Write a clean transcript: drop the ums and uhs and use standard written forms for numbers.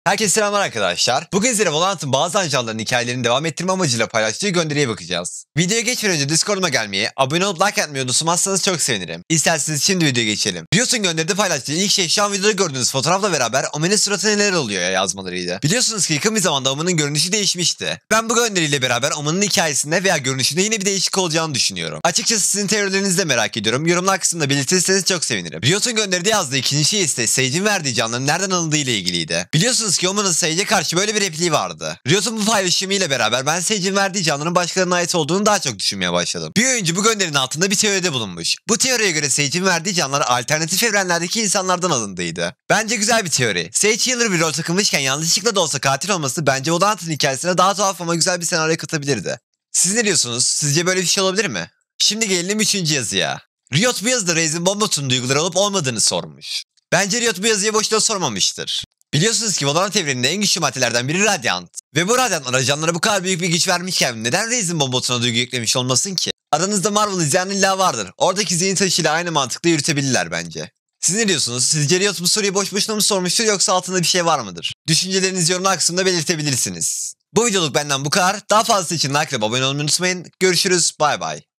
Herkese selamlar arkadaşlar. Bugün sizlere Valorant'ın bazı ajanların hikayelerini devam ettirme amacıyla paylaştığı gönderiye bakacağız. Videoya geçmeden önce Discord'uma gelmeyi, abone olup like atmayı unutmazsanız çok sevinirim. İsterseniz şimdi videoya geçelim. Riot'un gönderide paylaştığı ilk şey şu an videoda gördüğünüz fotoğrafla beraber Omen'in suratına neler oluyor ya yazmalarıydı. Biliyorsunuz ki yakın bir zamanda Omen'in görünüşü değişmişti. Ben bu gönderiyle beraber Omen'in hikayesinde veya görünüşünde yine bir değişik olacağını düşünüyorum. Açıkçası sizin teorilerinizi de merak ediyorum. Yorumlar kısmında belirtirseniz çok sevinirim. Riot'un gönderide yazdığı ikinci şey ise Sage'in verdiği canların nereden alındığı ile ilgiliydi. Biliyorsunuz ki Omen'in Sage'e karşı böyle bir repliği vardı. Riot'un bu paylaşımıyla beraber ben Sage'in verdiği canların başkalarına ait olduğunu daha çok düşünmeye başladım. Bir oyuncu bu gönderinin altında bir teoride bulunmuş. Bu teoriye göre Sage'in verdiği canlar alternatif evrenlerdeki insanlardan alındıydı. Bence güzel bir teori. Sage healer bir rol takılmışken yanlışlıkla da olsa katil olması bence Valorant'ın hikayesine daha tuhaf ama güzel bir senaryo katabilirdi. Siz ne diyorsunuz? Sizce böyle bir şey olabilir mi? Şimdi gelelim 3. yazıya. Riot bu yazıda Raze'in Bombot'un duyguları olup olmadığını sormuş. Bence Riot bu yazıyı boşuna sormamıştır. Biliyorsunuz ki Valorant evreninde en güçlü maddelerden biri Radiant. Ve bu Radiant'lar ajanlara bu kadar büyük bir güç vermişken neden Raze'in Bombot'una duygu yüklemiş olmasın ki? Aranızda Marvel izleyen illa vardır. Oradaki zihin taşıyla aynı mantıkla yürütebilirler bence. Siz ne diyorsunuz? Sizce Riot bu soruyu boş boşuna mı sormuştur yoksa altında bir şey var mıdır? Düşüncelerinizi yorumlar kısmında belirtebilirsiniz. Bu videoluk benden bu kadar. Daha fazlası için like ve abone olmayı unutmayın. Görüşürüz. Bay bay.